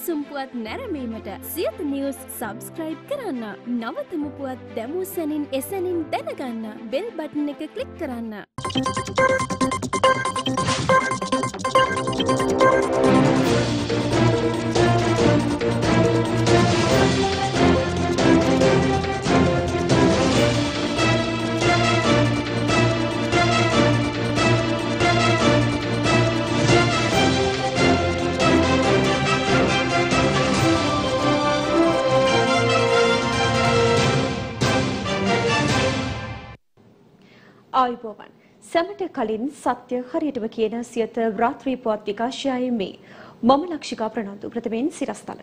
උණුසුම් පුවත් නැරඹීමට සියත නිවුස් සබ්ස්ක්‍රයිබ් කරන්න. නවතම පුවත් දැමූ සැනින් එසැනින් දැනගන්න බෙල් බටන් එක ක්ලික් කරන්න. ආයුබෝවන් සැමට කලින් සත්‍ය හරියටම කියන සියත රාත්‍රී පුවත් විකාශයයි මේ මම ලක්ෂිකා ප්‍රනාන්දු ප්‍රථමයෙන් සිරස්තල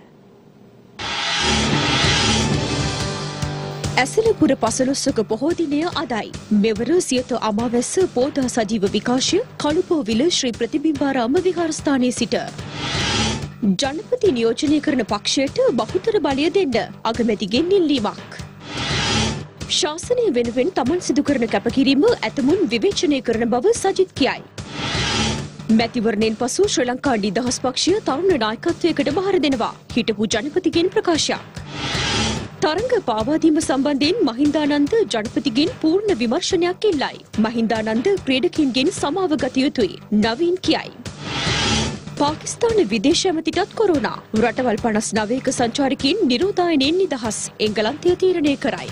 ඇසලපුර පසළොස්වක පොහෝ දිනය අදයි මෙවර සියත අමාවැස්ස පෝදා සජීව විකාශය කළුපෝවිල ශ්‍රී ප්‍රතිබිම්බාරාම විහාරස්ථානයේ සිට ජනපති නියෝජනය කරන පක්ෂයට බහුතර බලය දෙන්න අගමැතිගෙන් ඉල්ලීමක් ශාසනය වෙනුවෙන් තමන් සිදු කරන කැපකිරීම ඇතමුන් විවේචනය කරන බව සජිත් කියයි. මැතිවරණයෙන් පසු ශ්‍රී ලංකා නිදහස් පක්ෂය තරුණ නායකත්වයකට බහර දෙනවා. හිටපු ජනපතිගෙන් ප්‍රකාශයක්. තරඟ පාවාදීම සම්බන්ධයෙන් මහින්දානන්ද ජනපතිගෙන් පූර්ණ විමර්ශනයක් ඉල්ලයි. මහින්දානන්ද ක්‍රීඩකින්ගෙන් සමාව ගත යුතුයි. නවීන් කියයි. පාකිස්තාන විදේශ ඇමතිටත් කොරෝනා. රටවල් 59ක සංචාරකයින් නිරෝධායනයෙන් නිදහස්. එංගලන්තය තීරණය කරයි.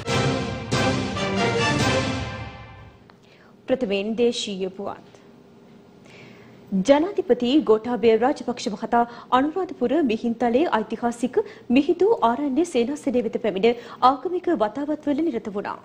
ප්‍රථමයෙන් දේශීය පුවත් ජනාධිපති ගෝඨාභය රාජපක්ෂ මහතා අනුරාධපුර මිහින්තලේ ඓතිහාසික මිහිඳු ආරණ්‍ය සේනාසනය වෙත පැමිණ ආගමික වතාවත්වල නිරත වුණා.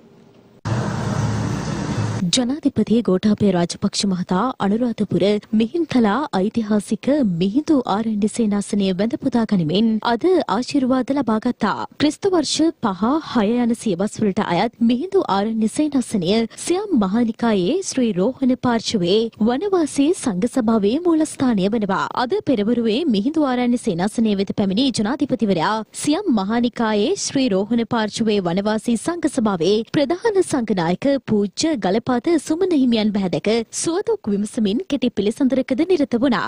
ජනාධිපති ගෝඨාභය රාජපක්ෂ මහතා අනුරාධපුර මිහින්තලා ඓතිහාසික මිහිඳු ආරණ්‍ය සේනාසනය වැඳ පුදා ගනිමින් අද ආශිර්වාද ලබා ගත්තා. ක්‍රිස්තු වර්ෂ 5-6 යන සියවස් වලට අයත් මිහිඳු ආරණ්‍ය සේනාසනය සියම් මහානිකායේ ශ්‍රී රෝහණ පාර්ශවයේ වනවාසී සංඝ සභාවේ මූලස්ථානය වනවා. අද පෙරවරුවේ මිහිඳු ආරණ්‍ය සේනාසනය වෙත පැමිණි ජනාධිපතිවරයා සියම් මහානිකායේ ශ්‍රී රෝහණ පාර්ශවයේ වනවාසී සංඝ සභාවේ ප්‍රධාන සංඝනායක පූජ්‍ය ගලපා සුමන හිමියන් බැහැදක සුවදුක් විමසමින් කෙටි පිළිසඳරකද නිරත වුණා.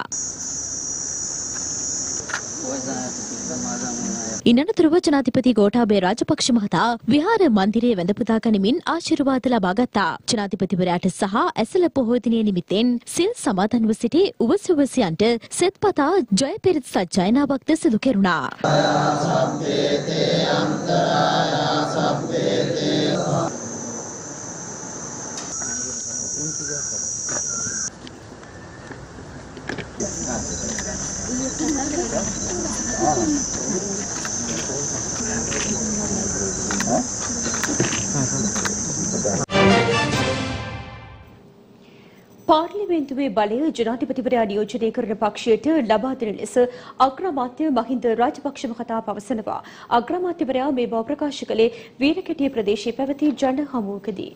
ඉන්නතුරුව ජනාධිපති ගෝඨාභය රාජපක්ෂ මහතා විහාර මන්දිරයේ වැඳ පුදා ගනිමින් ආශිර්වාද ලබා ගත්තා. ජනාධිපතිවරයාට සහ ඇසළ පොහෝ දිනය නිමිත්තෙන් සිල් සමාදන්ව සිටි උවසුවසියන්ට සෙත්පතා ජය පෙරත් සජ්ජායනාවක්ද සිදු කෙරුණා. පාර්ලිමේන්තුවේ බලය ජනාධිපතිවරයා නියෝජනය කරන පක්ෂයට ලබා දෙන ලෙස අග්‍රාමාත්‍ය මහින්ද රාජපක්ෂ මහතා පවසනවා. අග්‍රාමාත්‍යවරයා මේ බව ප්‍රකාශ කළේ වීරකැටිය ප්‍රදේශයේ පැවති ජන හමුවකදී.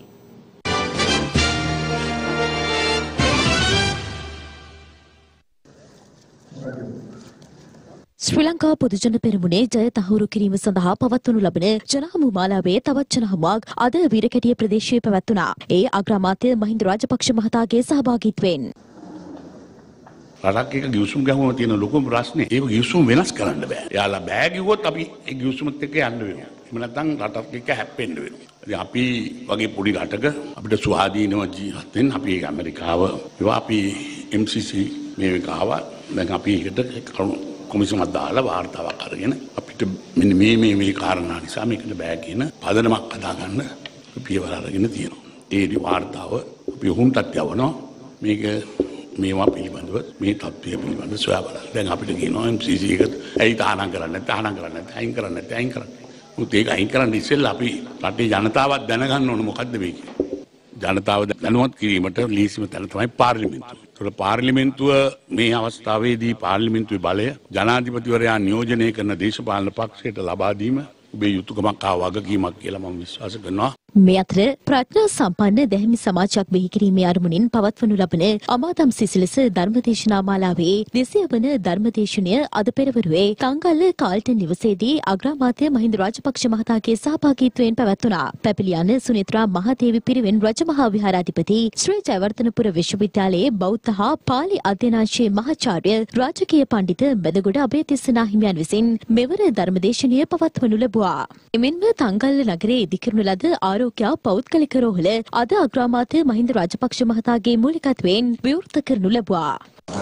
ශ්‍රී ලංකා පොදුජන පෙරමුණේ ජය තහවුරු කිරීම සඳහා පවත්වනු ලබන ජනහමු මාලාවේ තවත් ජනහමුවක් අද වීරකැටිය ප්‍රදේශයේ පැවැත්වුණා. ඒ අග්‍රාමාත්‍ය මහින්ද රාජපක්ෂ මහතාගේ සහභාගීත්වයෙන්. රටක් එක ගිවිසුම් ගහුවම තියෙන ලොකුම ප්‍රශ්නේ ඒක ගිවිසුම් වෙනස් කරන්න බෑ. එයාලා බෑ කිව්වොත් අපි ඒ ගිවිසුමත් එක්ක යන්න වෙනවා. එහෙම නැත්නම් රටක් එක්ක හැප්පෙන්න වෙනවා. ඉතින් අපි වගේ පොඩි රටක අපිට ස්වාධීනව ජීවත් වෙන්න අපි ඇමරිකාව ඒවා අපි MCC මේක ආවා. දැන් අපි ඒකට කොමිසමක් දාලා වාර්තාවක් අරගෙන අපිට මෙන්න මේ කාරණා නිසා මේකට බෑ කියන පදනමක් හදාගන්න පියවර අරගෙන තියෙනවා. ඒ වාර්තාව අපි උහුම්ටත් යවනවා. මේක මේවා පිළිබඳව මේ තත්ත්වය පිළිබඳව සොයා බලන්න. දැන් අපිට කියනවා MCC එක ඇයි තහනම් කරන්නේ නැත්නම් අයින් කරන්නේ. මුත් ඒක අයින් කරන්න ඉස්සෙල්ලා අපි රටේ ජනතාවත් දැනගන්න ඕන මොකද්ද මේ කියන්නේ. ජනතාව දැනුවත් කිරීමට ලීසිම තැන තමයි පාර්ලිමේන්තුව. ඒතකොට පාර්ලිමේන්තුව මේ අවස්ථාවේදී පාර්ලිමේන්තුවේ බලය ජනාධිපතිවරයා නියෝජනය කරන දේශපාලන පක්ෂයට ලබා දීම ඔබේ යුතුයකමක් වගකීමක් කියලා මම විශ්වාස කරනවා. මේ අතර ප්‍රඥා සම්පන්න දැහැමි සමාජයක් බිහි කිරීමේ අරමුණින් පවත්වනු ලබන අමාදම් සිසිලස ධර්මදේශනා මාලාවේ 200 වන ධර්මදේශනය අද පෙරවරුවේ තංගල්ල කාල්ටන් නිවසේදී අග්‍රාමාත්‍ය මහින්ද රාජපක්ෂ මහතාගේ සහභාගීත්වයෙන් පැවැත්වුණා. පැපිලියන සුනිත්‍රා මහදේවි පිරිවෙන් රජමහා විහාරාධිපති ශ්‍රී ජයවර්ධනපුර විශ්වවිද්‍යාලයේ බෞද්ධ හා පාලි අධ්‍යනාංශයේ මහාචාර්ය රාජකීය පඬිත බෙදගොඩ අබේතිස්ස නාහිමියන් විසින් මෙවර ධර්මදේශනය පවත්වනු ලැබුවා. එමෙන්ම තංගල්ල නගරයේ ඉදිකරනු ලද ආරෝග්‍ය පෞද්ගලික රෝහල අද අග්‍රාමාත්‍ය මහින්ද රාජපක්ෂ මහතාගේ මූලිකත්වයෙන් විවෘත කරනු ලැබුවා.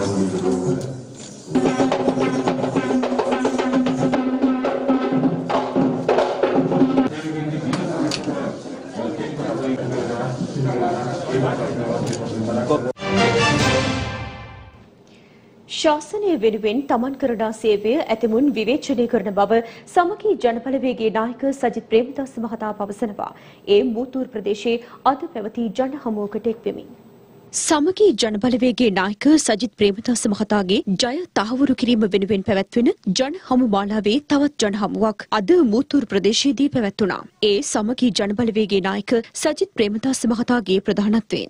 ශාසනය වෙනුවෙන් තමන් කරන සේවය ඇතමුන් විවේචනය කරන බව සමගී ජනබලවේගයේ නායක සජිත් ප්‍රේමදාස මහතා පවසනවා. ඒ මූතූර් ප්‍රදේශයේ අද පැවති ජන හමුවකට එක්වෙමින්. සමගී ජනබලවේගයේ නායක සජිත් ප්‍රේමදාස මහතාගේ ජය තහවුරු කිරීම වෙනුවෙන් පැවැත්වෙන ජන හමු මාලාවේ තවත් ජන හමුවක් අද මූතූර් ප්‍රදේශයේදී පැවැත්වුණා. ඒ සමගී ජනබලවේගයේ නායක සජිත් ප්‍රේමදාස මහතාගේ ප්‍රධානත්වයෙන්.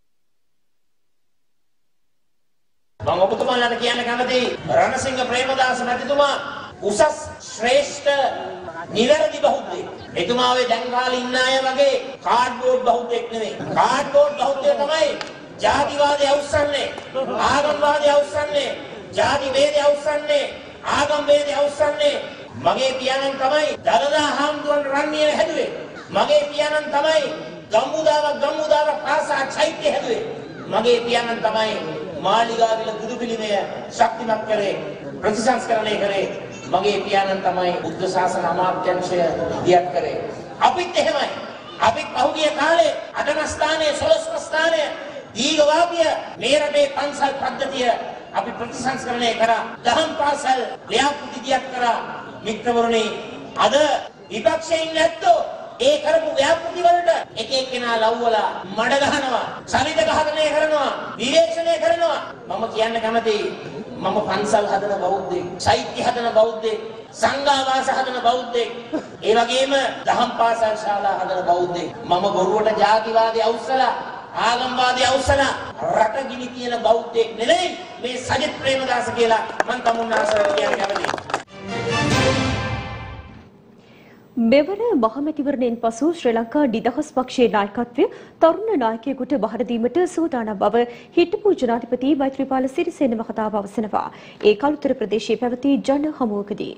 මම ඔබතුමාලට කියන්න කැමතියි රණසිංහ ප්‍රේමදාස මැතිතුමා උසස් ශ්‍රේෂ්ඨ නිවැරදි බෞද්ධයෙක්. එතුමා ඔය දැන් කාලේ ඉන්න අය වගේ කාඩ්බෝඩ් බෞද්ධයෙක් නෙවෙයි. කාඩ්බෝඩ් බෞද්ධය තමයි ජාතිවාදය අවුස්සන්නේ, ආගම්වාදය අවුස්සන්නේ, ජාති වේදය අවුස්සන්නේ, ආගම් වේදය අවුස්සන්නේ. මගේ පියාණන් තමයි දලදා හාමුදුරන් රන්නිය හැදුවේ. මගේ පියාණන් තමයි ගම්මුදාව පාසා චෛත්‍ය හැදුවේ. මගේ පියාණන් තමයි මාලිගාවිල බුදු පිළිමය ශක්තිමත් කරේ, ප්‍රතිසංස්කරණය කරේ. මගේ පියාණන් තමයි බුද්ධ ශාසන අමාත්‍යාංශය දියත් කරේ. අපිත් එහෙමයි. අපිත් පහුගිය කාලේ අටන ස්ථානයේ 12 ස්ථානයේ දීඝවාපිය මේ රටේ පන්සල් පද්ධතිය අපි ප්‍රතිසංස්කරණය කරා. දහම් පාසල් ව්‍යාපෘති දියත් කරා. මිත්‍රවරුනි, අද විපක්ෂයේ නැත්තෝ ඒ කරපු ව්‍යාපෘති වලට එක එක්කෙනා ලව්වලා මඩ ගහනවා, සරිත ඝාතනය කරනවා, විවේචනය කරනවා. මම කියන්න කැමතියි මම පන්සල් හදන බෞද්ධයෙක්, චෛත්‍ය හදන බෞද්ධයෙක්, සංඝාවාස හදන බෞද්ධයෙක්, ඒ වගේම දහම් පාසල් ශාලා හදන බෞද්ධයෙක්. මම බොරුවට ජාතිවාදී අවුස්සලා, ආගම්වාදී අවුස්සලා රට ගිනි තියන බෞද්ධයෙක් නෙවෙයි මේ සජිත් ප්‍රේමදාස කියලා මම තමුන්නාසට කියන්න කැමතියි. මෙවර මහමැතිවරණයෙන් පසු ශ්‍රී ලංකා නිදහස් පක්ෂයේ නායකත්වය තරුණ නායකයෙකුට බහර දීමට සූදානම් බව හිටපු ජනාධිපති මෛත්‍රීපාල සිරිසේන මහතා පවසනවා. ඒ කළුතර ප්‍රදේශයේ පැවති ජන හමුවකදී.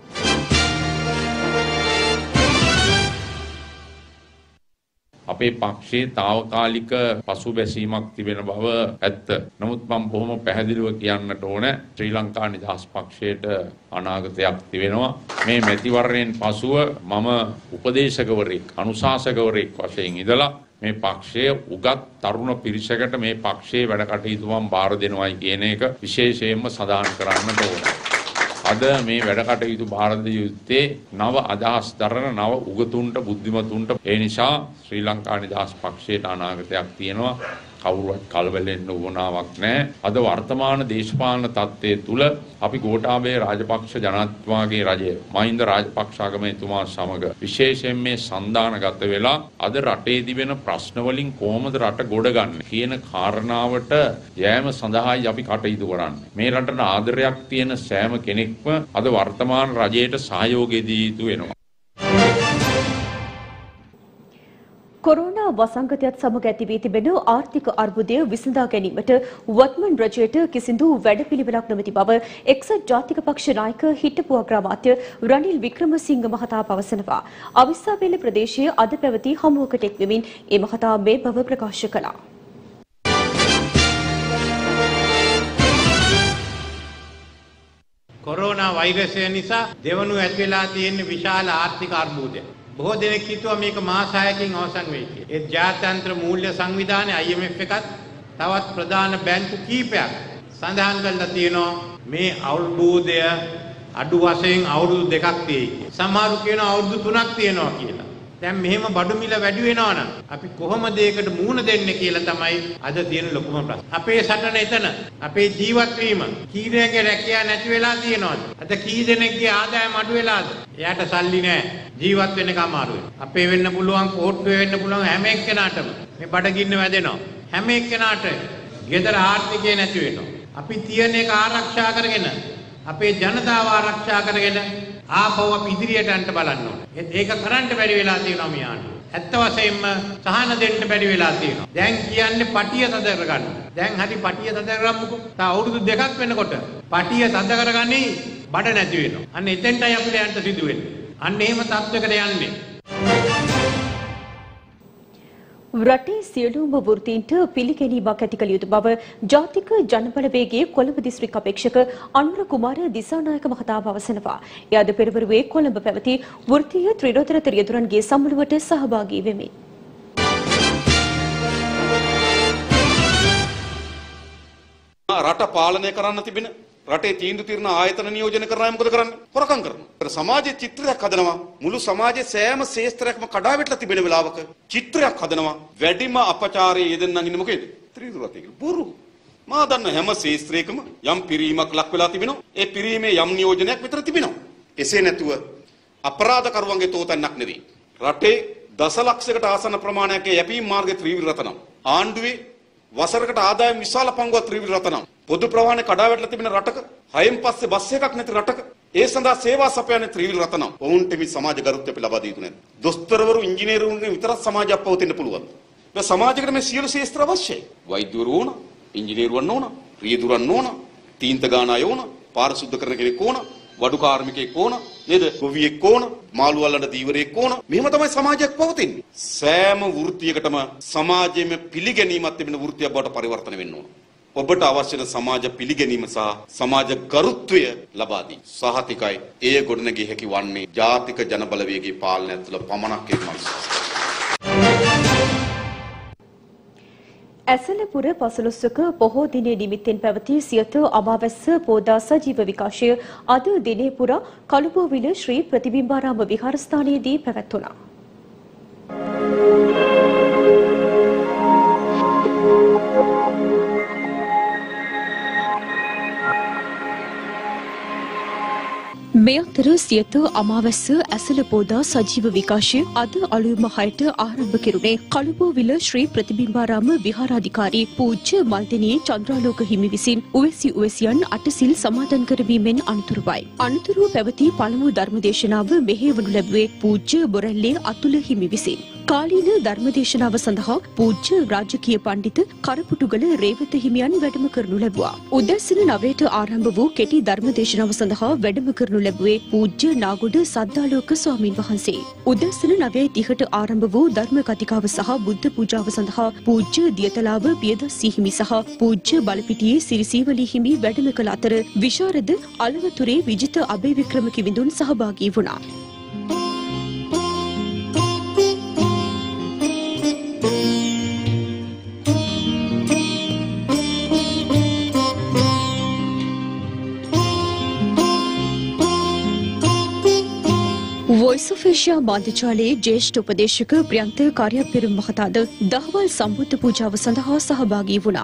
අපේ පක්ෂයේ తాවකාලික පසුබැසීමක් තිබෙන බව ඇත්ත. නමුත් මම බොහොම පැහැදිලිව කියන්නට ඕන ශ්‍රී ලංකා නිදහස් පක්ෂයට අනාගතයක් තිබෙනවා. මේ මැතිවරණයෙන් පසුව මම උපදේශකවරයෙක්, අනුශාසකවරයෙක් වශයෙන් ඉඳලා මේ පක්ෂයේ උගත් තරුණ පිරිසකට මේ පක්ෂයේ වැඩ කටයුතු මම බාර දෙනවයි කියන එක විශේෂයෙන්ම සඳහන් කරන්නට ඕන. අද මේ වැඩ කටයුතු බාර දිය යුත්තේ නව අදහස් දරන නව උගතුන්ට, බුද්ධිමතුන්ට. ඒ නිසා ශ්‍රී ලංකා නිදහස් පක්ෂයට අනාගතයක් තියෙනවා. කවුරුවත් කලබලෙන්න උවමනාවක් නැහැ. අද වර්තමාන දේශපාලන තත්ත්වයේ තුල අපි ගෝඨාභය රාජපක්ෂ ජනාධිපතිතුමාගේ රජය මහින්ද රාජපක්ෂ අගමැතිතුමා සමග විශේෂයෙන් මේ සන්දානගත වෙලා අද රටේ තිබෙන ප්‍රශ්න වලින් කොහොමද රට ගොඩ ගන්න කියන කාරණාවට යෑම සඳහායි අපි කටයුතු කරන්නේ. මේ රටට ආදරයක් තියෙන සෑම කෙනෙක්ම අද වර්තමාන රජයට සහයෝගය දී යුතු වෙනවා. කොරෝනා වසංගතයත් සමග ඇති වී තිබෙන ආර්ථික අර්බුදය විසඳා ගැනීමට වත්මන් රජයට කිසිදු වැඩපිළිවෙලක් නොමැති බව එක්සත් ජාතික පක්ෂ නායක හිටපු අග්‍රාමාත්‍ය රනිල් වික්‍රමසිංහ මහතා පවසනවා. අවිස්සාවේල ප්‍රදේශයේ අද පැවති හමුවකට එක්වෙමින් ඒ මහතා මේ බව ප්‍රකාශ කළා. කොරෝනා වෛරසය නිසා දෙවනු ඇති වෙලා තියෙන විශාල ආර්ථික අර්බුදය. බොහෝ දෙනෙක් හිතුවා මේක මාස 6කින් අවසන් වෙයි කියලා. ඒ ජාත්‍යන්තර මූල්‍ය සංවිධානය IMF එකත් තවත් ප්‍රධාන බැංකු කීපයක් සඳහන් කරලා තියෙනවා මේ අර්බුදය අඩු වශයෙන් අවුරුදු 2ක් තියෙයි කියලා. සමහරු කියනවා අවුරුදු 3ක් තියෙනවා කියලා. දැන් මෙහෙම බඩු මිල වැඩි වෙනවා නම් අපි කොහොමද ඒකට මුහුණ දෙන්නේ කියලා තමයි අද තියෙන ලොකුම ප්‍රශ්න. අපේ සටන එතන. අපේ ජීවත් වීම කීරයන්ගේ රැකියාව නැති වෙලා තියෙනවා. අද අද කී දෙනෙක්ගේ ආදායම අඩු වෙලාද? එයාට සල්ලි නැහැ. ජීවත් වෙන්න අමාරුයි. අපේ වෙන්න පුළුවන්, කෝට්ටුවේ වෙන්න පුළුවන් හැම එක්කෙනාටම මේ බඩගින්න වැදෙනවා. හැම එක්කෙනාට ගෙදර ආර්ථිකය නැති වෙනවා. අපි තියෙන එක ආරක්ෂා කරගෙන, අපේ ජනතාව ආරක්ෂා කරගෙන ආපහු අපි ඉදිරියට යන්න බලන්න ඕනේ. ඒක කරන්න බැරි වෙලා තියෙනවා මේ ආණ්ඩුව. ඇත්ත වශයෙන්ම සහන දෙන්න බැරි වෙලා තියෙනවා. දැන් කියන්නේ පටිය තද කරගන්න. දැන් හරි පටිය තද කරගමුකෝ. තා අවුරුදු 2ක් වෙනකොට පටිය තද කරගන්නේ බඩ නැති වෙනවා. අන්න එතෙන්ටයි අපිට යන්න සිදු වෙන්නේ. අන්න එහෙම තත්වයකට යන්නේ. රටේ සියලුම වෘත්තීන්ට පිළිගැනීමක් ඇති කළ යුතු බව ජාතික ජනබලවේගයේ කොළඹ දිස්ත්‍රික් අපේක්ෂක අනුර කුමාර දිසානායක මහතා පවසනවා. එය අද පෙරවරුවේ කොළඹ පැවති වෘත්තීය ත්‍රිරෝතර රියදුරන්ගේ සම්මුළුවට සහභාගී වෙමින්. රට පාලනය කරන්න තිබෙන රටේ තීන්දුව తీරන ආයතන නියෝජනය කරන අය මොකද කරන්නේ? හොරකම් කරනවා. සමාජයේ චිත්‍රයක් හදනවා. මුළු සමාජයේ සෑම ශේෂ්ත්‍රයක්ම කඩා වැටලා තිබෙන වෙලාවක චිත්‍රයක් හදනවා. වැඩිම අපචාරයේ යෙදෙන්නන් ඉන්නේ මොකේද? ත්‍රිදුරතේ කියලා. බොරු. මා දන්න හැම ශේෂ්ත්‍රයකම යම් පිරීමක් ලක් වෙලා තිබෙනවා. ඒ පිරීමේ යම් නියෝජනයක් විතර තිබෙනවා. එසේ නැතුව අපරාධකරුවන්ගේ තෝතැන්නක් නෙවෙයි. රටේ දසලක්ෂයකට ආසන්න ප්‍රමාණයක යැපීම් මාර්ගයේ ත්‍රිවිධ රතනම්. ආණ්ඩුවේ වසරකට ආදායම් විශාල පංගුවක් ත්‍රිවිධ රතනම්. පොදු ප්‍රවාහනේ කඩා වැටලා තිබෙන රටක, හයෙන් පස්සේ බස් එකක් නැති රටක, ඒ සඳහා සේවා සපයන්නේ ත්‍රිවිධ රතනම්. ඔවුන්ට මේ සමාජ ගරුත්වය අපි ලබා දී යුතු නැද්ද? දොස්තරවරු, ඉංජිනේරුවන්ගේ විතරක් සමාජයක් පවතින්න පුළුවන්. මේ සමාජයකට මේ සියලු ශේෂ්ත්‍ර අවශ්‍යයි. වෛද්‍යවරු ඕන, ඉංජිනේරුවන් ඕන, රියදුරන් ඕන, තීන්ත ගාන අය ඕන, පාරිශුද්ධ කරන කෙනෙක් ඕන, වඩු කාර්මිකයෙක් ඕන, නේද? ගොවියෙක් ඕන, මාළු අල්ලන දීවරයෙක් ඕන. මෙහෙම තමයි සමාජයක් පවතින්නේ. සෑම වෘත්තියකටම සමාජයේ පිළිගැනීමක් තිබෙන වෘත්තියක් බවට පරිවර්තන වෙන්න ඕන. ඔබට අවශ්‍ය සමාජ පිළිගැනීම සහ සමාජ ගරුත්වය ලබා දී සහතිකයි. එය ගොඩනැගිය හැකි වන්නේ ජාතික ජනබලවේගයේ පාලනය තුළ පමණක් එක්මයි. ඇසලපුර පසළොස්වක පොහෝ දිනය නිමිත්තෙන් පැවති සියත අමාවැස්ස පෝදා සජීව විකාශය අද දිනේ පුරා කළුබෝවිල ශ්‍රී ප්‍රතිබිම්බාරාම විහාරස්ථානයේදී පැවැත්වුණා. මේ අතර සියත අමාවැස්ස ඇසළ පෝදා සජීව විකාශය අද අලුයම 6ට ආරම්භ කෙරුණේ කළුබෝවිල ශ්‍රී ප්‍රතිබිම්බාරාම විහාරාධිකාරී පූජ්‍ය මල්දිනී චන්ද්‍රාලෝක හිමි විසින් උවැසියන් අටසිල් සමාදන් කරවීමෙන් අනතුරුවයි. අනතුරුව පැවති පළමු ධර්මදේශනාව මෙහෙයවනු ලැබුවේ පූජ්‍ය බොරැල්ලේ අතුල හිමි විසින්. කාලීන ධර්මදේශනාව සඳහා පූජ්‍ය රාජකීය පඬිත කරපුටුගල රේවත හිමියන් වැඩම කරනු ලැබුවා. උදැසන 9ට ආරම්භ වූ කෙටි ධර්මදේශනාව සඳහා වැඩම කරනු ලැබුවේ පූජ්‍ය නාගොඩ සද්දාලෝක ස්වාමීන් වහන්සේ. උදැසන 9:30ට ආරම්භ වූ ධර්ම කතිකාව සහ බුද්ධ පූජාව සඳහා පූජ්‍ය දියතලාව පියදස්සී හිමි සහ පූජ්‍ය බලපිටියේ සිරිසීවලී හිමි වැඩම කළ අතර විශාරද අලවතුරේ විජිත අබේවික්‍රම කිවිඳුන් සහභාගී වුණා. වොයිස් ඔෆ් ඒෂියා මාධ්‍යජාලයේ ජ්‍යෙෂ්ඨ උපදේශක ප්‍රියන්ත කාර්යපෙරුම් මහතාද දහවල් සම්බුද්ධ පූජාව සඳහා සහභාගී වුණා.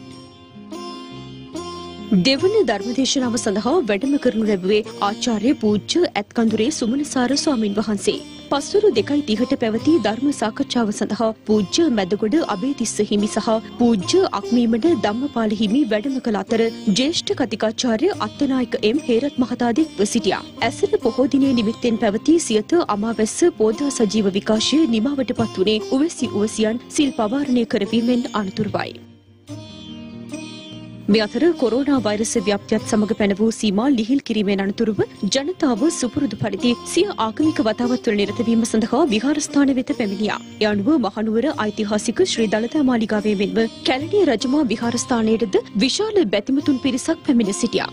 දෙවන ධර්මදේශනාව සඳහා වැඩම කරනු ලැබුවේ ආචාර්ය පූජ්‍ය ඇත්කඳුරේ සුමනසාර ස්වාමින් වහන්සේ. පස්වරු 2:30ට පැවති ධර්ම සාකච්ඡාව සඳහා පූජ්‍ය මැදගොඩ අබේතිස්ස හිමි සහ පූජ්‍ය අක්මීමඩ ධම්මපාල හිමි වැඩම කළ අතර ජ්‍යෙෂ්ඨ කතිකාචාර්ය අත්තනායක එම් හේරත් මහතාද එක්ව සිටියා. ඇසළ පොහෝ දිනය නිමිත්තෙන් පැවති සියත අමාවැස්ස පෝදා සජීව විකාශය නිමාවට පත් වුණේ උවැසියන් සිල් පවාරණය කරවීමෙන් අනතුරුවයි. මේ අතර කොරෝනා වෛරස් ව්‍යාප්තියත් සමග පැන වූ සීමා ලිහිල් කිරීමෙන් අනතුරුව ජනතාව සුපුරුදු පරිදි සිය ආගමික වතාවත්වල නිරත වීම සඳහා විහාරස්ථාන වෙත පැමිණියා. ඒ අනුව මහනුවර ඓතිහාසික ශ්‍රී දළදා මාලිගාවේ මෙන්ම කැලණිය රජමා විහාරස්ථානයේද විශාල බැතිමතුන් පිරිසක් පැමිණ සිටියා.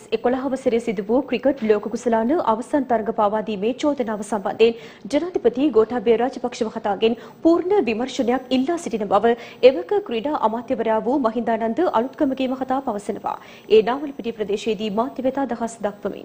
2011 වසරේ සිදු වූ ක්‍රිකට් ලෝක කුසලාන අවසන් තරග පාවා දීමේ චෝදනාව සම්බන්ධයෙන් ජනාධිපති ගෝඨාභය රාජපක්ෂ මහතාගෙන් පූර්ණ විමර්ශනයක් ඉල්ලා සිටින බව එවක ක්‍රීඩා අමාත්‍යවරයා වූ මහින්දානන්ද අලුත්ගමගේ මහතා පවසනවා. ඒ නාවලපිටිය ප්‍රදේශයේදී මාධ්‍ය වෙත අදහස් දක්වමින්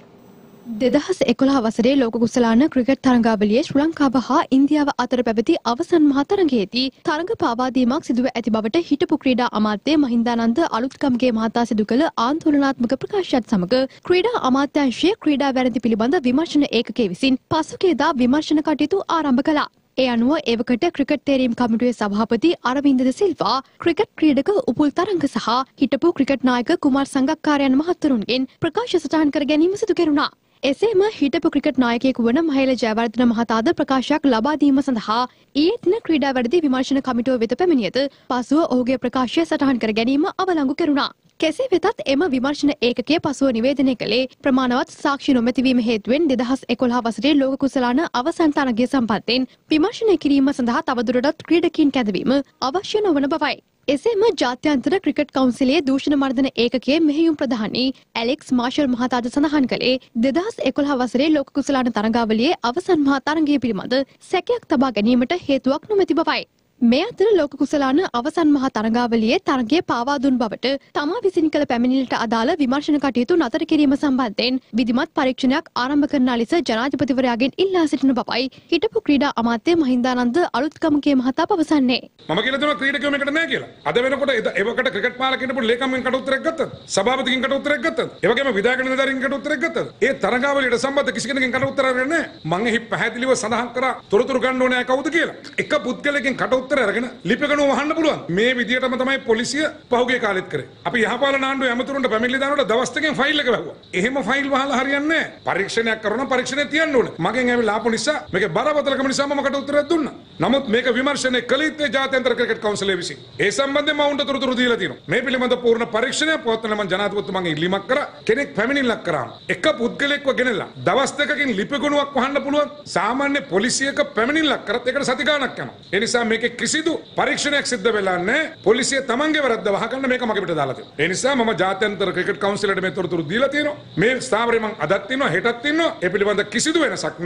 2011 වසරේ ලෝක කුසලාන ක්‍රිකට් තරගාවලියේ ශ්‍රී ලංකාව හා ඉන්දියාව අතර පැවති අවසන් මහ තරගයේදී තරග පාවාදීමක් සිදුව ඇති බවට හිටපු ක්‍රීඩා අමාත්‍ය මහින්දානන්ද අලුත්ගමගේ මහතා සිදු කළ ආන්දෝලනාත්මක ප්‍රකාශයත් සමග ක්‍රීඩා අමාත්‍යාංශයේ ක්‍රීඩා වැරදි පිළිබඳ විමර්ශන ඒකකයේ විසින් පසුගියදා විමර්ශන කටයුතු ආරම්භ කළා. ඒ අනුව එවකට ක්‍රිකට් තේරීම් කමිටුවේ සභාපති අරවින්ද ද සිල්වා ක්‍රිකට් ක්‍රීඩක උපුල් තරංග සහ හිටපු ක්‍රිකට් නායක කුමාර් සංගක්කාරයන් මහතුරුන්ගෙන් ප්‍රකාශ සටහන් කර ගැනීම සිදු කෙරුණා. එසේම හිටපු ක්‍රිකට් නායකයෙකු වන මහේල ජයවර්ධන මහතාද ප්‍රකාශයක් ලබා දීම සඳහා ඊයේ දින ක්‍රීඩා වැඩි විමර්ශන කමිටුව වෙත පැමිණියද පසුව ඔහුගේ ප්‍රකාශය සටහන් කර ගැනීම අවලංගු කෙරුණා. කෙසේ වෙතත් එම විමර්ශන ඒකකයේ පසුව නිවේදනය කළේ ප්‍රමාණවත් සාක්ෂි නොමැතිවීම හේතුවෙන් 2011 වසරේ ලෝක කුසලාන අවසන් තරගය සම්බන්ධයෙන් විමර්ශනය කිරීම සඳහා තවදුරටත් ක්‍රීඩකීන් කැඳවීම අවශ්‍ය නොවන බවයි. එසේම ජාත්‍යන්තර ක්‍රිකට් කවුන්සිලයේ දූෂණ මර්දන ඒකකයේ මෙහෙයුම් ප්‍රධානී ඇලෙක්ස් මාෂල් මහතාද සඳහන් කළේ 2011 වසරේ ලෝක කුසලාන තරගාවලියේ අවසන් මහා තරගය පිළිබඳ සැකයක් තබා ගැනීමට හේතුවක් නොමැති බවයි. මේ අතර ලෝක කුසලාන අවසන් මහා තරගාවලියේ තරගය පාවා දුන් බවට තමා විසින් කළ පැමිණිල්ලට අදාළ විමර්ශන කටයුතු නතර කිරීම සම්බන්ධයෙන් විධිමත් පරීක්ෂණයක් ආරම්භ කරන ලෙස ජනාධිපතිවරයාගෙන් ඉල්ලා සිටින බවයි හිටපු ක්‍රීඩා අමාත්‍ය මහින්දානන්ද අලුත්ගමගේ මහතා පවසන්නේ. මම කියලා දෙනවා ක්‍රීඩකයෝ මේකට නැහැ කියලා. අද වෙනකොට ඒවකට ක්‍රිකට් පාලකෙන්ට පොඩි ලේකම්ගෙන් කට උත්තරයක් ගත්තද? සභාපතිගෙන් කට උත්තරයක් ගත්තද? ඒ වගේම විධායක නිලධාරීන් කට උත්තරයක් ගත්තද? ඒ තරගාවලියට සම්බන්ධ කිසි කෙනෙක්ගෙන් කට උත්තරයක් නැහැ. මම එහි පැහැදිලිව සඳහන් කරා තොරතුරු ගන්න ඕනේ කවුද කියලා. එක පුද්ගලයෙක්ගෙන් කට උත්තර අරගෙන ලිපිගණුව වහන්න පුළුවන්. මේ විදියටම තමයි පොලිසිය පහුගිය කාලෙත් කරේ. අපි යහපාලන ආණ්ඩුවේ ඇමතුරුන්ට පැමිණිලි දානකොට දවස් දෙකකින් ෆයිල් එක වැහුවා. එහෙම ෆයිල් වහලා හරියන්නේ නැහැ. පරීක්ෂණයක් කරනවා පරීක්ෂණේ තියන්න ඕනේ. මගෙන් ඇවිල්ලා ආපු නිසා මේකේ බරපතලකම නිසා මම කට උත්තරයක් දුන්නා. නමුත් මේක විමර්ශනය කළ යුත්තේ ජාත්‍යන්තර ක්‍රිකට් කවුන්සිලය විසින්. ඒ සම්බන්ධයෙන් මම උන්ට තොරතුරු දීලා තියෙනවා. මේ පිළිබඳ පූර්ණ පරීක්ෂණයක් පවත්වන්න මම ජනාධිපතිතුමාගෙන් ඉල්ලීමක් කරා. කෙනෙක් පැමිණිල්ලක් කරාම එක පුද්ගලයෙක්ව ගෙනලා දවස් දෙකකින් ලිපිගණුවක් වහන්න පුළුවන්. සාමාන්‍ය පොලිසියක පැමිණිල්ලක් කරත් ඒකට සති ගාණක් යනවා. ඒ නිසා මේකේ කිසිදු පරීක්ෂණයක් සිද්ධ වෙලා නැහැ. පොලිසිය තමන්ගේ වැරද්ද වහගන්න මේක මගේ පිට දාලා තියෙනවා. ඒ නිසා මම ජාත්‍යන්තර ක්‍රිකට් කවුන්සිලයට මේ තොරතුරු දීලා තියෙනවා. මේ ස්ථාවරේ මම අදත් ඉන්නවා හෙටත් ඉන්නවා. ඒ පිළිබඳ කිසිදු වෙනසක්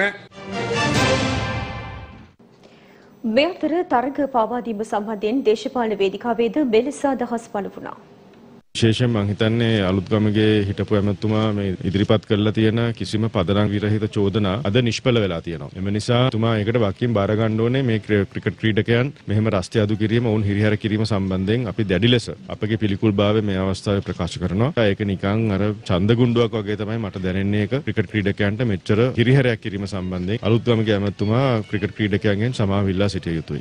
නැහැ. මේ අතර තරග පාවා දීම සම්බන්ධයෙන් දේශපාලන වේදිකාවේද මෙලෙස අදහස් පළ වුණා. විශේෂයෙන් මම හිතන්නේ අලුත්ගමගේ හිටපු ඇමතුමා මේ ඉදිරිපත් කරලා තියෙන කිසිම පදනම් විරහිත චෝදනා අද නිෂ්ඵල වෙලා තියෙනවා. එම නිසා තුමා ඒකට වකින් බාර ගන්න ඕනේ. මේ ක්‍රිකට් ක්‍රීඩකයන් මෙහෙම රස්තිය අඩු කිරීම, ඔවුන් හිරිහැර කිරීම සම්බන්ධයෙන් අපි දැඩි ලෙස අපගේ පිළිකුල්භාවය මේ අවස්ථාවේ ප්‍රකාශ කරනවා. ඒක නිකන් අර ඡන්ද ගුණ්ඩුවක් වගේ තමයි මට දැනෙන්නේ. ඒක ක්‍රිකට් ක්‍රීඩකයන්ට මෙච්චර හිරිහැරයක් කිරීම සම්බන්ධයෙන් අලුත්ගමගේ ඇමතුමා ක්‍රිකට් ක්‍රීඩකයන්ගෙන් සමාව ඉල්ලා සිටිය යුතුයි.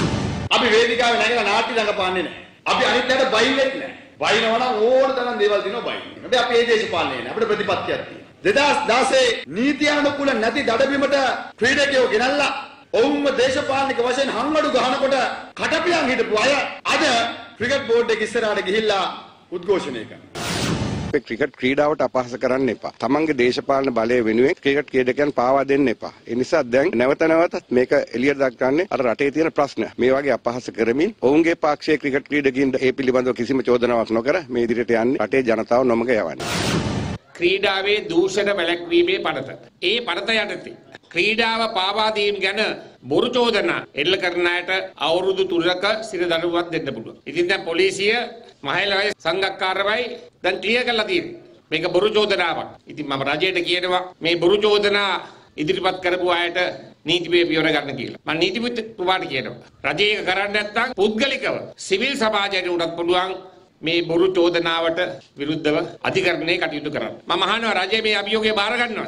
අපි වේදිකාවේ නැගලා නාට්‍ය රඟපාන්නේ නැහැ. අපි අනිත්යට බයිවෙත් නැහැ. බයිනවා නම් ඕන තරම් දේවල් දිනව බයින. හැබැයි අපි මේ දේශපාලනේ නෑ. අපිට ප්‍රතිපත්තියක් තියෙනවා. 2016 නීතියානුකූල නැති දඩබිමට ක්‍රීඩකයෝ ගෙනල්ලා ඔවුන්ව දේශපාලනික වශයෙන් හංගඩු ගහනකොට කටපියන් හිටපු අය අද ක්‍රිකට් බෝඩ් එක ඉස්සරහට ගිහිල්ලා උද්ඝෝෂණය කරනවා. ක්‍රිකට් ක්‍රීඩාවට අපහාස කරන්න එපා. තමන්ගේ දේශපාලන බලය වෙනුවෙන් ක්‍රිකට් ක්‍රීඩකයන් පාවා දෙන්න එපා. ඒ නිසා දැන් නැවතත් මේක එළියට දක්වන්නේ අර රටේ තියෙන ප්‍රශ්න. මේ වගේ අපහාස කරමින් ඔවුන්ගේ පාක්ෂයේ ක්‍රිකට් ක්‍රීඩකින්ට ඒ පිළිබඳව කිසිම චෝදනාවක් නොකර මේ ඉදිරියට යන්නේ රටේ ජනතාව නොමග යවන්නේ. ක්‍රීඩාවේ දූෂණ වැළැක්වීමේ පනත. ඒ පනත යටතේ ක්‍රීඩාව පාවා දීම ගැන බොරු චෝදනා එල්ල කරන අයට අවුරුදු 3ක සිර දඬුවමක් දෙන්න පුළුවන්. ඉතින් දැන් පොලිසිය මහේලවයි සංගක්කාරවයි දැන් ක්ලියර් කරලා තියෙනවා. මේක බොරු චෝදනාවක්. ඉතින් මම රජයට කියනවා මේ බොරු චෝදනා ඉදිරිපත් කරපු අයට නීතිපේ පියවර ගන්න කියලා. මම නීතිපතිතුමාට කියනවා. රජය ඒක කරන්නේ නැත්නම් පුද්ගලිකව සිවිල් සමාජයට උනත් පුළුවන් මේ බොරු චෝදනාවට විරුද්ධව අධිකරණයේ කටයුතු කරන්න. මම අහනවා රජය මේ අභියෝගය බාර ගන්නවද?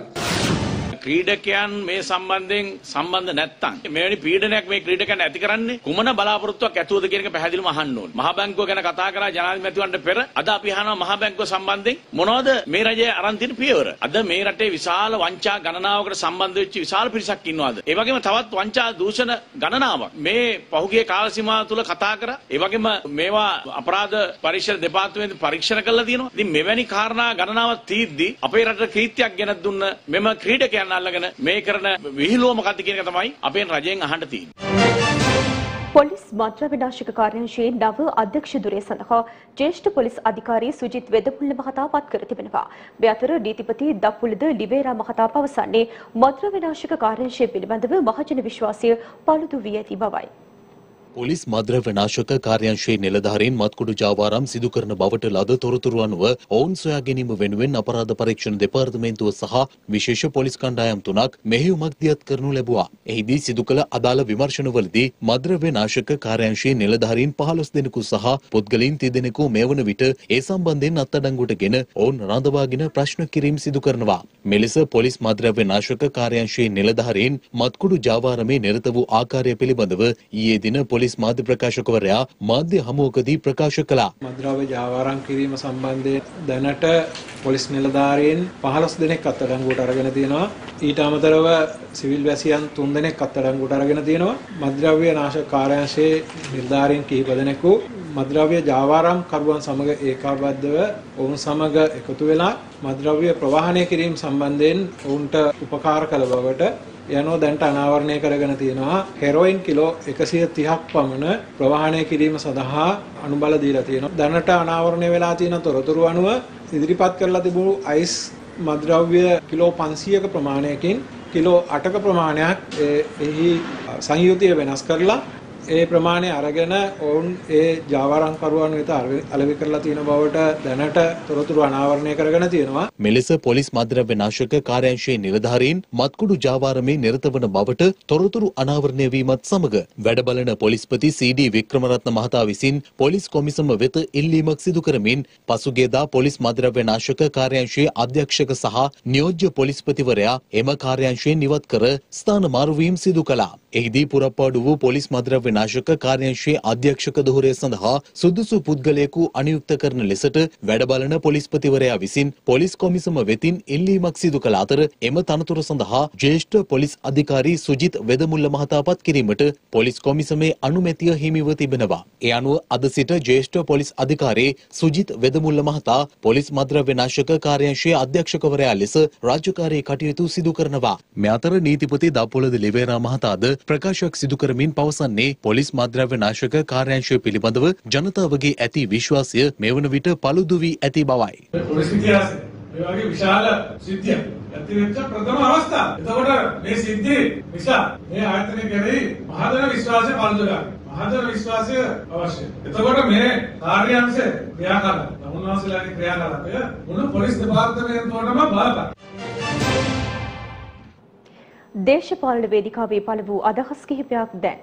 ක්‍රීඩකයන් මේ සම්බන්ධයෙන් සම්බන්ධ නැත්තම් මෙවැනි පීඩනයක් මේ ක්‍රීඩකයන් ඇති කරන්නේ කුමන බලාපොරොත්තුවක් ඇතුවද කියන එක පැහැදිලිවම අහන්න ඕනේ. මහ බැංකුව ගැන කතා කරා ජනාධිපතිවරුන්ට පෙර අද අපි අහනවා මහ බැංකුව සම්බන්ධයෙන් මොනවද මේ රජය අරන් තියෙන පියවර? අද මේ රටේ විශාල වංචා ගණනාවකට සම්බන්ධ වෙච්ච විශාල පිරිසක් ඉන්නවාද? ඒ වගේම තවත් වංචා දූෂණ ගණනාවක් මේ පහුගිය කාල සීමාව තුල කතා කරා. ඒ වගේම මේවා අපරාධ පරීක්ෂණ දෙපාර්තමේන්තුව පරීක්ෂණ කරලා තියෙනවා. ඉතින් මෙවැනි කාරණා ගණනාවක් තීද්දි අපේ රටට කීර්තියක් ගෙනත් දුන්න මෙම ක්‍රීඩකයන් අල්ලගෙන මේ කරන විහිළුව මොකක්ද කියන එක තමයි අපේ රජයෙන් අහන්න තියෙන්නේ. පොලිස් මද්ද්‍රව්‍ය විනාශක කාර්යාංශයේ නව අධ්‍යක්ෂ ධුරය සඳහා ජ්‍යෙෂ්ඨ පොලිස් අධිකාරී සුජිත් වෙදමුල්ල මහතා පත් කර තිබෙනවා. මේ අතර නීතිපති දප්පුලද ලිබේරා මහතා පවසන්නේ මද්ද්‍රව්‍ය විනාශක කාර්යාංශය පිළිබඳව මහජන විශ්වාසය පළුදු වී ඇති බවයි. පොලිස් මද්ද්‍රව්‍ය නාශක කාර්යාංශයේ නිලධාරීන් මත්කුඩු ජාවාරම් සිදු කරන බවට ලද තොරතුරු අනුව ඔවුන් සොයා ගැනීම වෙනුවෙන් අපරාධ පරීක්ෂණ දෙපාර්තමේන්තුව සහ විශේෂ පොලිස් කණ්ඩායම් තුනක් මෙහෙයුමක් දියත් කරනු ලැබුවා. එහිදී සිදු කළ අදාළ විමර්ශනවලදී මද්ද්‍රව්‍ය නාශක කාර්යාංශයේ නිලධාරීන් 15 දෙනෙකු සහ පුද්ගලයන් 30 දෙනෙකු මේ වන විට ඒ සම්බන්ධයෙන් අත්අඩංගුවටගෙන ඔවුන් රඳවාගෙන ප්‍රශ්න කිරීම සිදු කරනවා. මෙලෙස පොලිස් මද්ද්‍රව්‍ය නාශක කාර්යාංශයේ නිලධාරීන් මත්කුඩු ජාවාරමේ නිරත වූ ආකාරය පිළිබඳව ඊයේ දින පොලිස් මාධ්‍ය ප්‍රකාශකවරයා මාධ්‍ය හමුවකදී ප්‍රකාශ කළා. මද්ද්‍රව්‍ය ජාවාරම් කිරීම සම්බන්ධයෙන් දැනට පොලිස් නිලධාරීන් 15 දෙනෙක් අත්අඩංගුවට අරගෙන තියෙනවා. ඊට අමතරව සිවිල් වැසියන් 3 දෙනෙක් අත්අඩංගුවට අරගෙන තියෙනවා. මද්ද්‍රව්‍ය නාශක කාර්යාංශයේ නිලධාරීන් කිහිප දෙනෙකු මද්ද්‍රව්‍ය ජාවාරම් කරුවන් සමග ඒකාබද්ධව ඔවුන් සමග එකතු වෙලා මද්ද්‍රව්‍ය ප්‍රවාහනය කිරීම සම්බන්ධයෙන් ඔවුන්ට උපකාර කළ බවට යනෝ දැන්ට අනාවරණය කරගෙන තියෙනවා. හෙරොයින් කිලෝ 130ක් පමණ ප්‍රවාහනය කිරීම සඳහා අනුබල දීලා තියෙනවා. දැනට අනාවරණය වෙලා තියෙන තොරතුරු අනුව ඉදිරිපත් කරලා තිබුණු අයිස් මද්ද්‍රව්‍ය කිලෝ 500ක ප්‍රමාණයකින් කිලෝ 8ක ප්‍රමාණයක් එහි සංයුතිය වෙනස් කරලා ඒ ප්‍රමාණය අරගෙන ඔවුන් ඒ ජාවාරම් කරුවන් වෙත අලෙවි කරලා තියෙන බවට දැනට තොරතුරු අනාවරණය කරගෙන තියෙනවා. මෙලෙස පොලිස් මද්ද්‍රව්‍ය නාශක කාර්යාංශයේ නිලධාරීන් මත්කුඩු ජාවාරමේ නිරත වන බවට තොරතුරු අනාවරණය වීමත් සමග වැඩබලන පොලිස්පති සී.ඩී. වික්‍රමරත්න මහතා විසින් පොලිස් කොමිසම වෙත ඉල්ලීමක් සිදු කරමින් පසුගියදා පොලිස් මද්ද්‍රව්‍ය නාශක කාර්යාංශයේ අධ්‍යක්ෂක සහ නියෝජ්‍ය පොලිස්පතිවරයා එම කාර්යාංශයෙන් ඉවත් කර ස්ථාන මාරුවීම් සිදු කළා. එහිදී පුරප්පාඩු වූ පොලිස් මද්ද්‍රව්‍ය නාශක කාර්යාංශයේ අධ්‍යක්ෂක ධුරය සඳහා සුදුසු පුද්ගලයෙකු අනියුක්ත කරන ලෙසට වැඩබලන පොලිස්පතිවරයා විසින් පොලිස් කොමිසම වෙතින් ඉල්ලීමක් සිදු කළ අතර එම තනතුර සඳහා ජ්‍යෙෂ්ඨ පොලිස් අධිකාරී සුජිත් වෙදමුල්ල මහතා පත් කිරීමට පොලිස් කොමිසමේ අනුමැතිය හිමිව තිබෙනවා. ඒ අනුව අද සිට ජ්‍යෙෂ්ඨ පොලිස් අධිකාරී සුජිත් වෙදමුල්ල මහතා පොලිස් මද්ද්‍රව්‍ය නාශක කාර්යාංශයේ අධ්‍යක්ෂකවරයා ලෙස රාජකාරී කටයුතු සිදු කරනවා. මේ අතර නීතිපති දප්පුලද ලිබේරා මහතාද ප්‍රකාශයක් සිදු කරමින් පවසන්නේ පොලිස් මද්ද්‍රව්‍ය නාශක කාර්යාංශය පිළිබඳව ජනතාවගේ ඇති විශ්වාසය මේ වන විට පළුදු වී ඇති බවයි. පොලිස් ඉතිහාසයේ මේ වගේ විශාල සිද්ධියක් ඇතිවෙච්ච ප්‍රථම අවස්ථාව. එතකොට මේ සිද්ධිය නිසා මේ ආයතනය කෙරෙහි මහජන විශ්වාසය පළුදු වෙනවා. මහජන විශ්වාසය අවශ්‍යයි. එතකොට මේ කාර්යාංශය ක්‍රියාකාරී නමුනාසලාගේ ක්‍රියාකාරීත්වය මොන පොලිස් දෙපාර්තමේන්තුවටම බලපාන. දේශපාලන වේදිකාවේ පළ වූ අදහස් කිහිපයක් දැන්.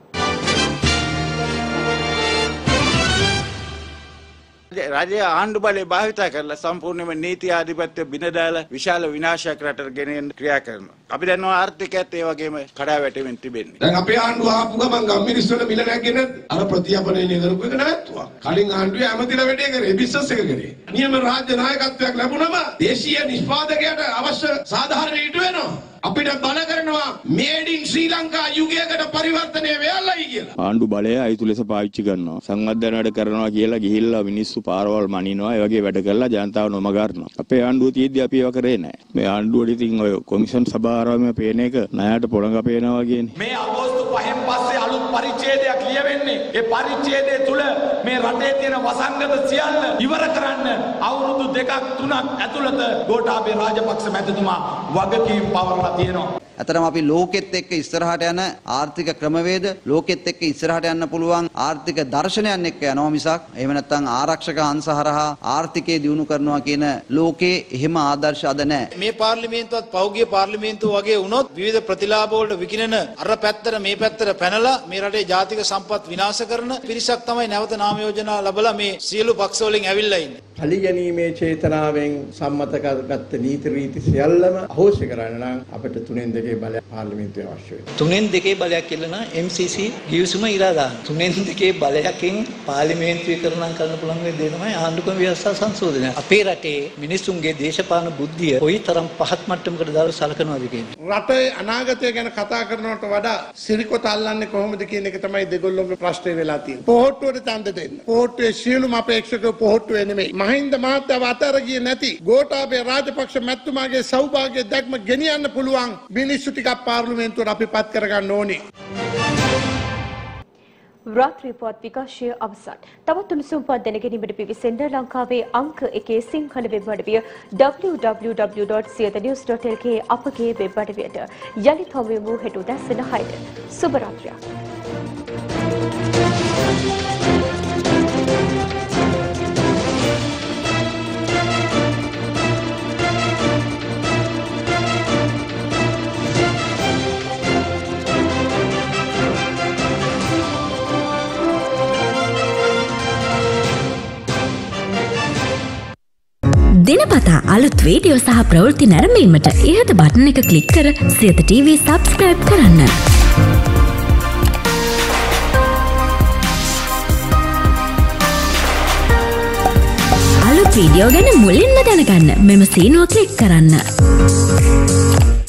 රජය ආණ්ඩු බලය භාවිතා කරලා සම්පූර්ණයෙන්ම නීති ආධිපත්‍ය බිඳ දාලා විශාල විනාශයක් රටට ගෙනෙන්න ක්‍රියා කරනවා. අපි දන්නවා ආර්ථිකයත් ඒ වගේම කඩා වැටෙමින් තිබෙන්නේ. දැන් අපේ ආණ්ඩුව ආපු ගමන් ගම්මිරිස්සුන්ට මිල නැගගෙන අර ප්‍රතිඅපනයනේ කරපු එක නැවතුවා. කලින් ආණ්ඩුවේ ඇමතිලා වැඩේ කරේ බිස්නස් එක කරේ. නියම රාජ්‍ය නායකත්වයක් ලැබුණම දේශීය නිෂ්පාදකයට අවශ්‍ය සාධාරණ ඊට වෙනවා. අපිට බල කරනවා මේඩ් ඉන් ශ්‍රී ලංකා යුගයකට පරිවර්තනය වෙයල්ලයි කියලා. ආණ්ඩු බලය අයිතු ලෙස පාවිච්චි කරනවා. සංවර්ධන වැඩ කරනවා කියලා ගිහිල්ලා මිනිස්සු පාරවල් මනිනවා. ඒ වගේ වැඩ කරලා ජනතාව නොමගහරනවා. අපේ ආණ්ඩුව තියෙද්දි අපි ඒව කරේ නැහැ. මේ ආණ්ඩුවට ඉතින් ඔය කොමිෂන් සභාවාරාමයේ පේන එක ණයට පොළඟ පේනවා වගේනේ. මේ අගෝස්තු 5න් පස්සේ අලුත් පරිච්ඡේදයක් ලියවෙන්නේ. ඒ පරිච්ඡේදය තුල මේ රටේ තියෙන වසංගත සියල්ල ඉවර කරන්න අවුරුදු 2ක් 3ක් ඇතුළත ගෝඨාභය රාජපක්ෂ මැතිතුමා වගකීම් පවරලා තියෙනවා. අතරම අපි ලෝකෙත් එක්ක ඉස්සරහට යන ආර්ථික ක්‍රමවේද ලෝකෙත් එක්ක ඉස්සරහට යන්න පුළුවන් ආර්ථික දර්ශනයන් එක්ක යනවා මිසක් එහෙම නැත්නම් ආරක්ෂක අංශ හරහා ආර්ථිකය දියුණු කරනවා කියන ලෝකේ එහෙම ආදර්ශ අද නැහැ. මේ පාර්ලිමේන්තුවත් පෞද්ගලික පාර්ලිමේන්තුව වගේ වුණොත් විවිධ ප්‍රතිලාභ වලට විකිනෙන අර පැත්තට මේ පැත්තට පැනලා මේ රටේ ජාතික සම්පත් විනාශ කරන පිරිසක් තමයි නැවත නාම යෝජනා ලැබලා මේ සියලු පක්ෂ වලින් ඇවිල්ලා ඉන්නේ. පරිගැනීමේ චේතනාවෙන් සම්මත කරගත්ත නීති රීති සියල්ලම අහෝසි කරන්න නම් අපිට 3/2 බලය පාර්ලිමේන්තුවේ අවශ්‍ය වෙනවා. 3/2 බලයක් කියලා MCC ගිවිසුම ඉරා දාන්න. 3/2 බලයකින් පාර්ලිමේන්තුවේ කරන්න පුළුවන් දේ තමයි ආණ්ඩුක්‍රම ව්‍යවස්ථා සංශෝධනය. අපේ රටේ මිනිසුන්ගේ දේශපාලන බුද්ධිය කොයිතරම් පහත් මට්ටමකට දාලා සලකනවාද කියන්නේ. රටේ අනාගතය ගැන කතා කරනවට වඩා සිරිකොත අල්ලන්නේ කොහොමද කියන එක තමයි දෙගොල්ලෝගේ ප්‍රශ්නේ වෙලා තියෙන්නේ. පොහොට්ටුවට ඡන්ද දෙන්න. පොහොට්ටුවේ සියලුම අපේක්ෂකව පොහොට්ටුවේ නෙමෙයි. මහින්ද මහත්තයාව අතර ගියේ නැති ගෝඨාභය රාජපක්ෂ මැතිතුමාගේ සෞභාග්‍ය දැක්ම ගෙනියන්න පුළුවන් මිනිස්සු ටිකක් පාර්ලිමේන්තුවට අපි පත් කරගන්න ඕනේ. රාත්‍රී පුවත් විකාශය අවසන්. තවත් උණුසුම් පුවත් දැනගැනීමට පිවිසෙන්න ලංකාවේ අංක 1 සිංහල වෙබ් අඩවිය www.siyanews.lk අපගේ වෙබ් අඩවියට. යලිත් හමුවෙමු හෙට උදැසන 6ට. සුබ රාත්‍රියක්. දිනපතා අලුත් වීඩියෝ සහ ප්‍රවෘත්ති නැරඹීමට ඉහත බටන් එක ක්ලික් කර සියත TV සබ්ස්ක්‍රයිබ් කරන්න. අලුත් වීඩියෝ ගැන මුලින්ම දැනගන්න මෙම සීනුව ක්ලික් කරන්න.